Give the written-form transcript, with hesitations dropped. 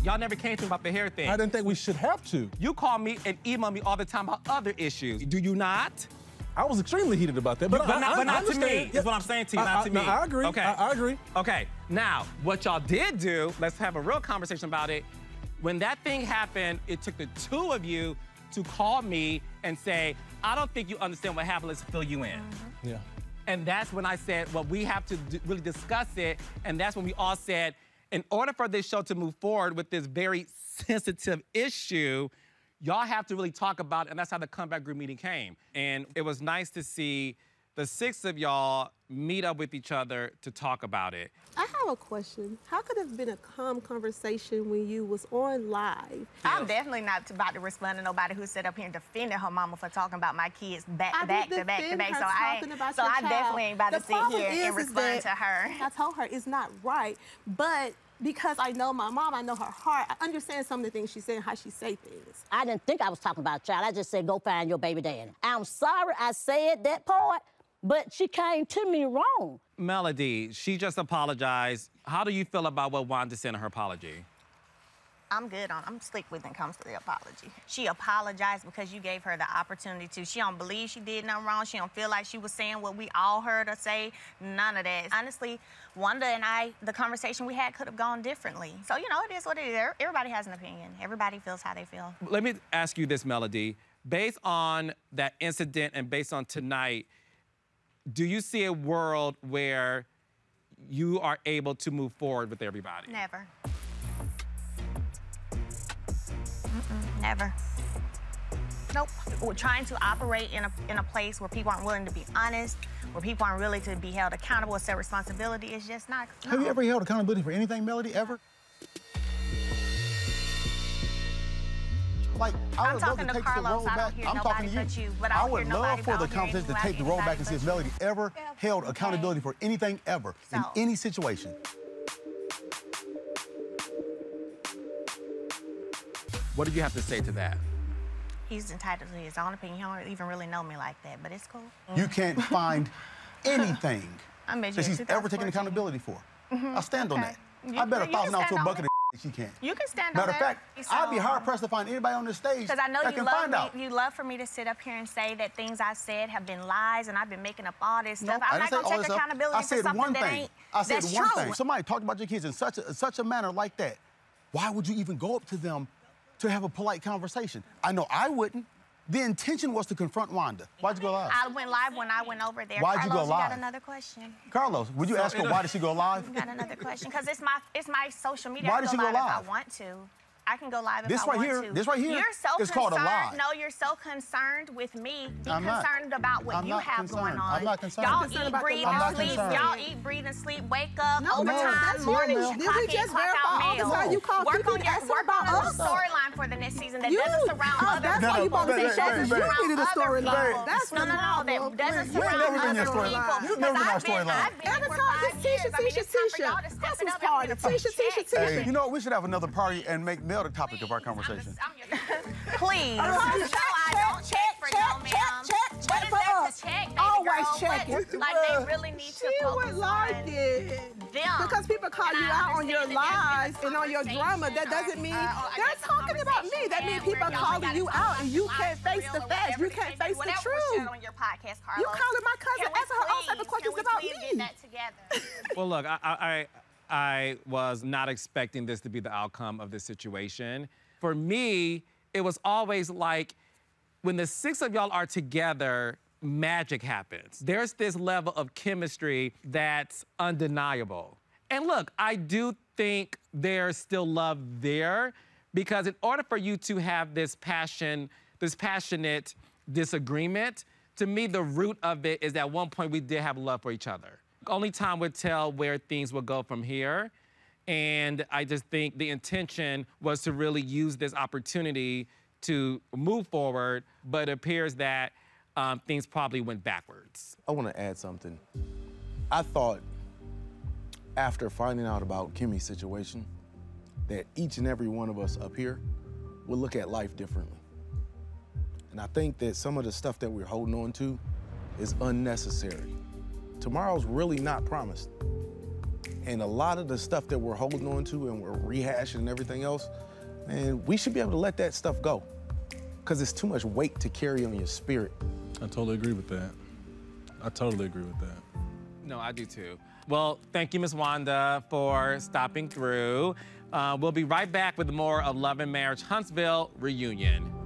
Y'all never came to me about the hair thing. I didn't think we should have to. You call me and email me all the time about other issues. Do you not? I was extremely heated about that, but not to me. That's what I'm saying to you, not to me. I agree. Okay. I agree. Okay, now, what y'all did do, let's have a real conversation about it. When that thing happened, it took the two of you to call me and say, I don't think you understand what happened, let's fill you in. Yeah. And that's when I said, well, we have to really discuss it. And that's when we all said, in order for this show to move forward with this very sensitive issue, y'all have to really talk about it, and that's how the comeback group meeting came. And it was nice to see the six of y'all meet up with each other to talk about it. I have a question. How could it have been a calm conversation when you was on live? I'm definitely not about to respond to nobody who sat up here and defended her mama for talking about my kids back to back to back to back. So I definitely ain't about to sit here and respond to her. I told her it's not right, but because I know my mom, I know her heart, I understand some of the things she said and how she say things. I didn't think I was talking about a child. I just said, go find your baby daddy. I'm sorry I said that part, but she came to me wrong. Melody, she just apologized. How do you feel about what Wanda said in her apology? I'm good on, I'm slick when it comes to the apology. She apologized because you gave her the opportunity to. She don't believe she did nothing wrong. She don't feel like she was saying what we all heard her say. None of that. Honestly, Wanda and I, the conversation we had could have gone differently. So, you know, it is what it is. Everybody has an opinion. Everybody feels how they feel. Let me ask you this, Melody. Based on that incident and based on tonight, do you see a world where you are able to move forward with everybody? Never. Never. Nope. We're trying to operate in a place where people aren't willing to be honest, where people aren't willing to be held accountable, accept responsibility. It's just not. No. Have you ever held accountability for anything, Melody, ever? Like, I'm talking to Carlos, I don't hear nobody but you, but I would love for the conversation to take the roll back and see if Melody ever held accountability for anything ever, in any situation. What do you have to say to that? He's entitled to his own opinion. He don't even really know me like that, but it's cool. You can't find anything that she's ever taken accountability for. I stand on that. I bet $1,000 to a bucket of she can't. You can stand on that. Matter of fact, I'd be hard-pressed to find anybody on this stage because I know that can find out. You love for me to sit up here and say that things I said have been lies and I've been making up all this stuff. I'm not going to take accountability for something that ain't I said one thing. Somebody talked about your kids in such a manner like that. Why would you even go up to them to have a polite conversation? I know I wouldn't. The intention was to confront Wanda. Why'd you go live? I went live when I went over there. Why'd you go live? You got another question. Carlos, would you ask her why did she go live? You got another question, because it's my social media. Why did she go live? If I want to. I can go live if I want to. This right here you're so is called a lie. No, you're so concerned with me. Be I'm concerned about what you have going on. I'm not concerned. Y'all eat, breathe, and sleep. Y'all eat, breathe, and sleep. Wake up, overtime, morning, clock in, clock out, mail. Work on a storyline for the next season that doesn't surround other people. That's why you both said you needed a storyline. That's no, that doesn't surround other people. You've never been our storyline. I've been here for 5 years. I mean, it's time for y'all to step it up and Tisha. Hey, you know what? We should have another party and make Mel the topic of our conversation. Please. I don't check for y'all, ma'am. What is there to check, baby Always girl? checking. Like, they really need to focus on them. Because people call you out on your lies and on your drama, that doesn't mean they're talking about me. That means people are calling you out and you can't face the facts. You can't face the truth. You calling my cousin, asking her all type of questions about me. Well, look, I was not expecting this to be the outcome of this situation. For me, it was always like, when the six of y'all are together, magic happens. There's this level of chemistry that's undeniable. And look, I do think there's still love there, because in order for you to have this passionate disagreement, to me, the root of it is that at one point we did have love for each other. Only time would tell where things would go from here. And I just think the intention was to really use this opportunity to move forward, but it appears that things probably went backwards. I want to add something. I thought, after finding out about Kimmy's situation, that each and every one of us up here would look at life differently. And I think that some of the stuff that we're holding on to is unnecessary. Tomorrow's really not promised. And a lot of the stuff that we're holding on to and we're rehashing and everything else, man, we should be able to let that stuff go. Because it's too much weight to carry on your spirit. I totally agree with that. I totally agree with that. No, I do too. Well, thank you, Ms. Wanda, for stopping through. We'll be right back with more of Love and Marriage Huntsville Reunion.